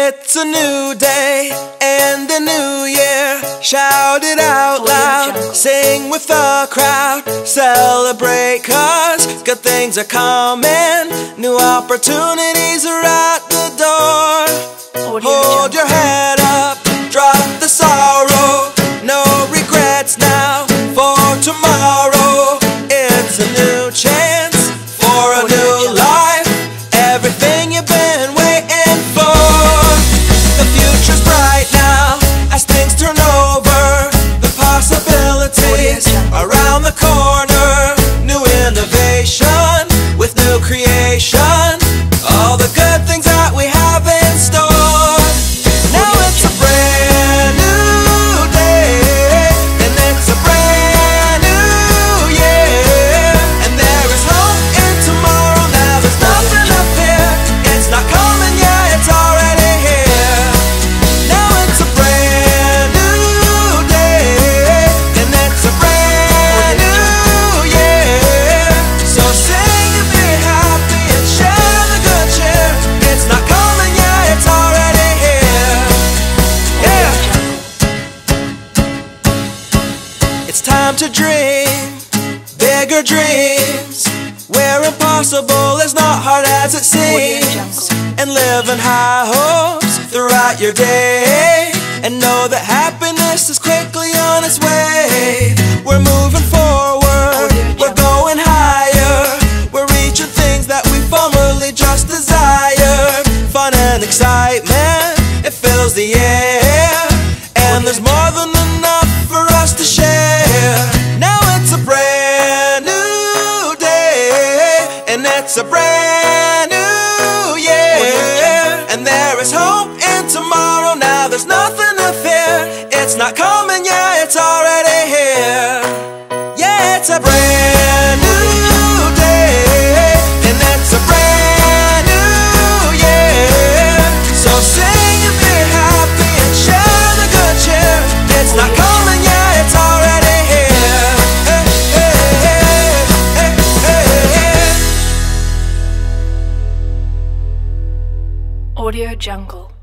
It's a new day and a new year. Shout it out loud, sing with the crowd. Celebrate 'cause good things are coming. New opportunities are at the door. Hold your head up, drop the sorrow. No regrets now for tomorrow. It's a new chance for a new life. Everything you've been waiting for. The future's bright now as things turn over. The possibilities around the corner. New innovation with new creation. All the good things that we have in store. Now it's a brand new day, and it's a brand new year. And there is hope in tomorrow. Now there's nothing to fear. It's not coming yet, it's already here. Now it's a brand new day, and it's a brand new year. So sing and be happy and share the good cheer. It's not coming yet, it's already here. Yeah. It's time to dream bigger dreams, where impossible is not hard as it seems. And live in high hopes throughout your day, and know that happiness is quickly on its way. We're moving forward, we're going higher. We're reaching things that we formerly just desired. Fun and excitement, it fills the air. And there's more than enough for us to share. Now it's a brand new day, and it's a brand new year. And there is hope in tomorrow. Now there's nothing to fear. It's not coming yet, it's already here. Yeah, it's a brand new day, and it's a brand new year. So sing and be happy and share the good cheer. It's not coming yet, it's already here. Hey, hey, hey, hey, hey. Audio Jungle.